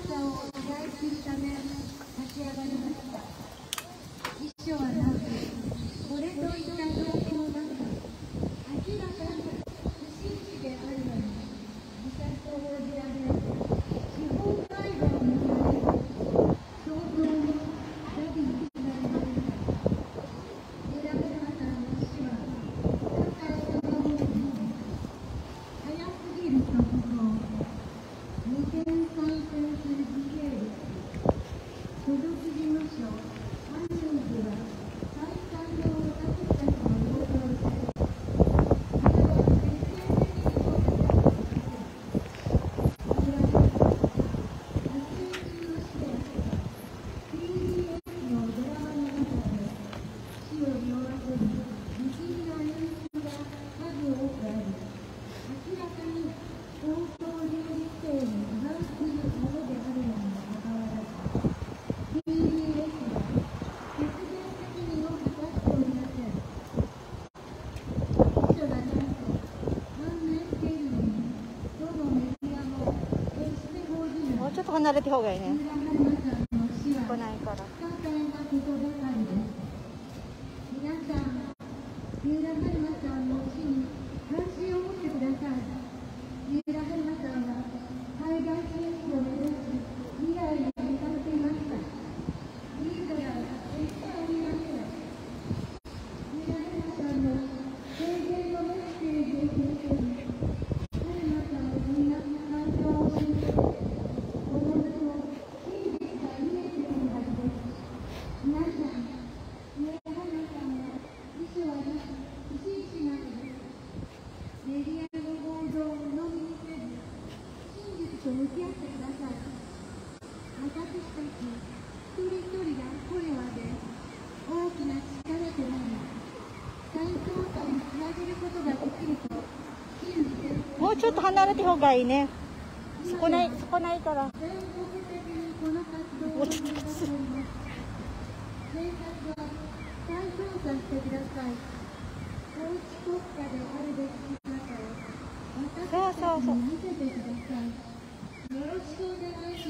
さを依頼するため立ち上がりました。遺書はなく、これといった状況なく、明らかに不審死であるのに自殺と報じられ、司法解剖を見られ、想像のダビにつながりました。選ばれたの死は、高いところに早すぎる速報、無限感染する時系列、所属事務所、アンニューズは、再感動を私たちの要望され、それは決定的に誤差だとさせ、いわゆる、発信中の死であった TBS のドラマの中で、死を匂わせる不気味な演出が数多くあり、明らかに放送倫理規定に違反するものであるのにもかかわらず、TBS は決然責任を果たしておりません。秘書がなんと判明しているのに、どのメディアも決して報じない。 もうちょっと離れた方がいいね。 三浦春馬さんの死は来ないから。 不可解なことばかりです。皆さん、三浦春馬さんの死に関心を持ってください。三浦春馬さんは海外進出を目指し、未来に向かっていました。いいから決してありません。三浦春馬さんの生前のメッセージを聞いてに、春馬さんのみんな感動をして、おのずと真実が見えてくるはずです。皆さん、三浦春馬さんは遺書はなく、不審死なのです。メディアの報道を鵜呑みにせず、真実と向き合ってください。私たち一人一人が声を上げ、大きな力となり、再捜査につなげることができると信じて、 もうちょっと離れた方がいいね。そこないから。 全国的にこの活動をもうちょっときつい。 警察は再捜査してください。法治国家であるべき姿を私たちに見せてください。よろしくお願いします。